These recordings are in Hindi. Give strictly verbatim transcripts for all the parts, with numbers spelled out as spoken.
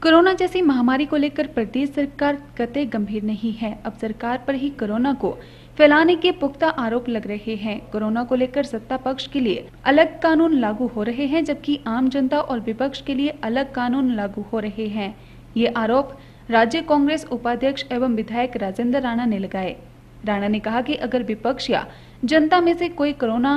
कोरोना जैसी महामारी को लेकर प्रदेश सरकार कतई गंभीर नहीं है। अब सरकार पर ही कोरोना को फैलाने के पुख्ता आरोप लग रहे हैं। कोरोना को लेकर सत्ता पक्ष के लिए अलग कानून लागू हो रहे हैं, जबकि आम जनता और विपक्ष के लिए अलग कानून लागू हो रहे हैं। ये आरोप राज्य कांग्रेस उपाध्यक्ष एवं विधायक राजेंद्र राणा ने लगाए। राणा ने कहा कि अगर विपक्ष या जनता में से कोई कोरोना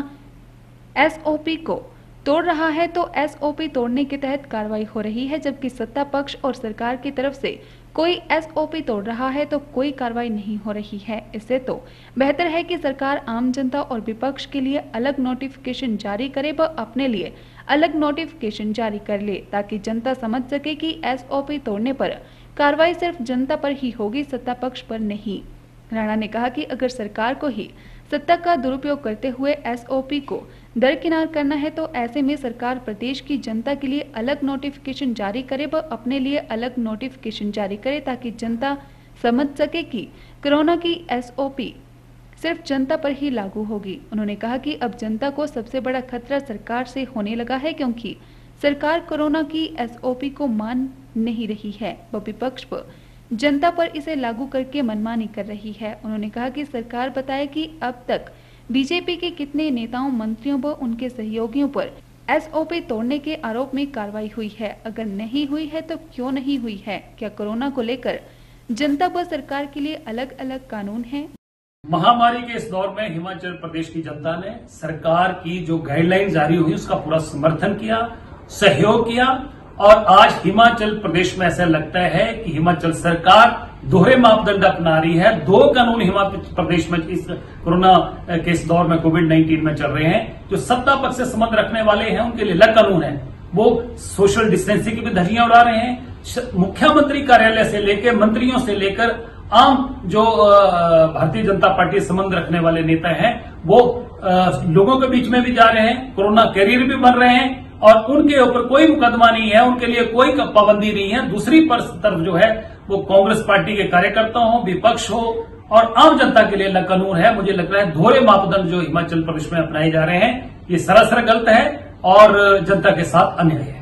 एसओपी को तोड़ रहा है तो एसओपी तोड़ने के तहत कार्रवाई हो रही है, जबकि सत्ता पक्ष और सरकार की तरफ से कोई एसओपी तोड़ रहा है तो कोई कार्रवाई नहीं हो रही है। इससे तो बेहतर है कि सरकार आम जनता और विपक्ष के लिए अलग नोटिफिकेशन जारी करे व अपने लिए अलग नोटिफिकेशन जारी कर ले, ताकि जनता समझ सके कि एसओपी तोड़ने पर कार्रवाई सिर्फ जनता पर ही होगी, सत्ता पक्ष पर नहीं। राणा ने कहा कि अगर सरकार को ही सत्ता का दुरुपयोग करते हुए एसओपी को दरकिनार करना है तो ऐसे में सरकार प्रदेश की जनता के लिए अलग नोटिफिकेशन जारी करे व अपने लिए अलग नोटिफिकेशन जारी करे, ताकि जनता समझ सके कि कोरोना की एसओपी सिर्फ जनता पर ही लागू होगी। उन्होंने कहा कि अब जनता को सबसे बड़ा खतरा सरकार से होने लगा है, क्योंकि सरकार कोरोना की एसओपी को मान नहीं रही है व विपक्ष पर जनता पर इसे लागू करके मनमानी कर रही है। उन्होंने कहा कि सरकार बताए कि अब तक बीजेपी के कितने नेताओं, मंत्रियों व उनके सहयोगियों पर एसओपी तोड़ने के आरोप में कार्रवाई हुई है। अगर नहीं हुई है तो क्यों नहीं हुई है? क्या कोरोना को लेकर जनता व सरकार के लिए अलग अलग कानून हैं? महामारी के इस दौर में हिमाचल प्रदेश की जनता ने सरकार की जो गाइडलाइन जारी हुई उसका पूरा समर्थन किया, सहयोग किया और आज हिमाचल प्रदेश में ऐसा लगता है कि हिमाचल सरकार दोहरे मापदंड अपना रही है। दो कानून हिमाचल प्रदेश में इस कोरोना के इस दौर में कोविड नाइन्टीन में चल रहे हैं। जो सत्ता पक्ष से संबंध रखने वाले हैं उनके लिए अलग कानून है, वो सोशल डिस्टेंसिंग की भी धज्जियां उड़ा रहे हैं। मुख्यमंत्री कार्यालय से लेकर मंत्रियों से लेकर आम जो भारतीय जनता पार्टी से संबंध रखने वाले नेता हैं वो लोगों के बीच में भी जा रहे हैं, कोरोना कैरियर भी बन रहे हैं और उनके ऊपर कोई मुकदमा नहीं है, उनके लिए कोई पाबंदी नहीं है। दूसरी तरफ जो है वो कांग्रेस पार्टी के कार्यकर्ता हो, विपक्ष हो और आम जनता के लिए अलग कानून है। मुझे लग रहा है दोहरे मापदंड जो हिमाचल प्रदेश में अपनाए जा रहे हैं ये सरासर गलत है और जनता के साथ अन्याय है।